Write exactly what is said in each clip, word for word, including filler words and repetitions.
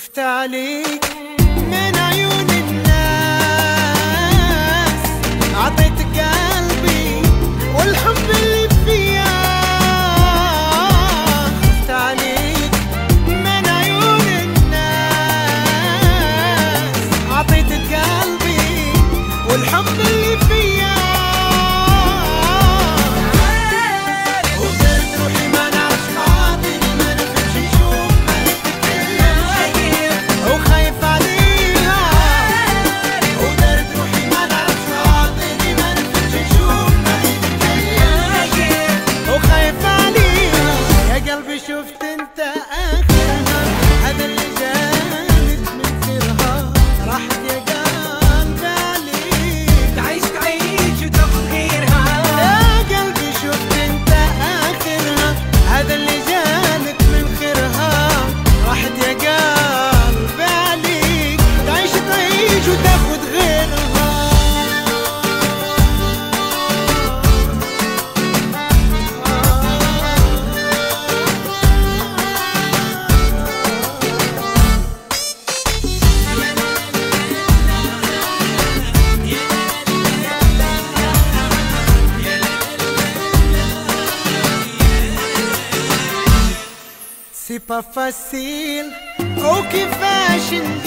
خفت عليك من عيون الناس، عطيتك قلبي والحب اللي فيا. خفت عليك من عيون الناس، عطيتك قلبي والحب اللي فيا. شفت انت اخرها هذا اللي جانت من سرها، راحت يا قلبي عليك تعيش تعيش وتاخذ غيرها. يا قلبي شفت انت اخرها هذا اللي جانت من خيرها، راحت يا قلبي عليك تعيش تعيش وتاخذ غيرها. سي با فاسيل وكيفاش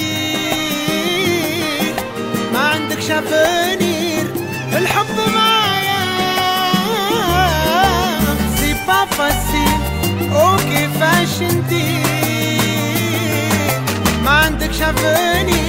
ندير، ما عندكش افونير الحب معايا. سي با فاسيل وكيفاش ندير، ما عندكش افونير